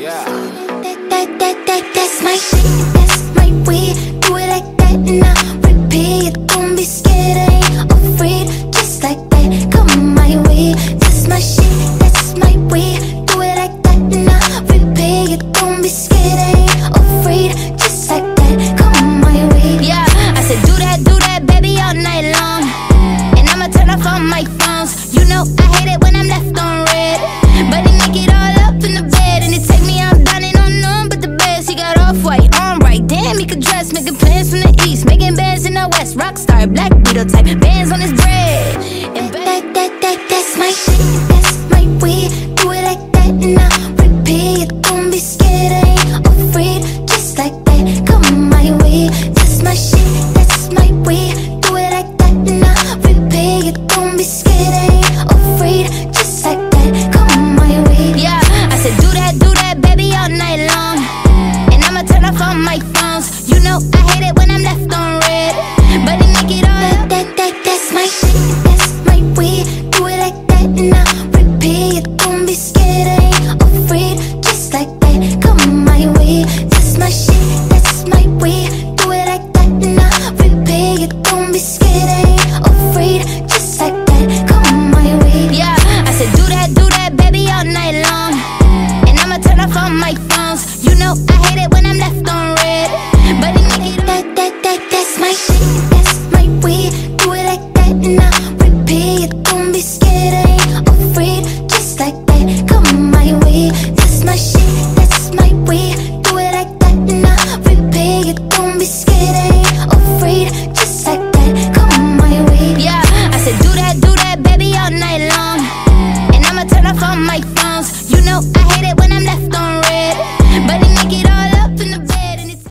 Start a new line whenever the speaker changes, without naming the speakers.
Yeah.
That's my shit, that's my way. Do it like that and I repeat. Don't be scared, I ain't afraid. Just like that, come my way. That's my shit, that's my way. Do it like that and I repeat. Don't be scared, I ain't afraid. Just like that, come my way.
Yeah, I said do that, baby, all night long. And I'ma turn off all my phones. You know I hate it when I'm left on red, but he make it all up in the bed. And it take me out dining on none but the best. He got off-white, on right, damn, he could dress. Making plans from the east, making bands in the west. Rockstar, black Beatle type,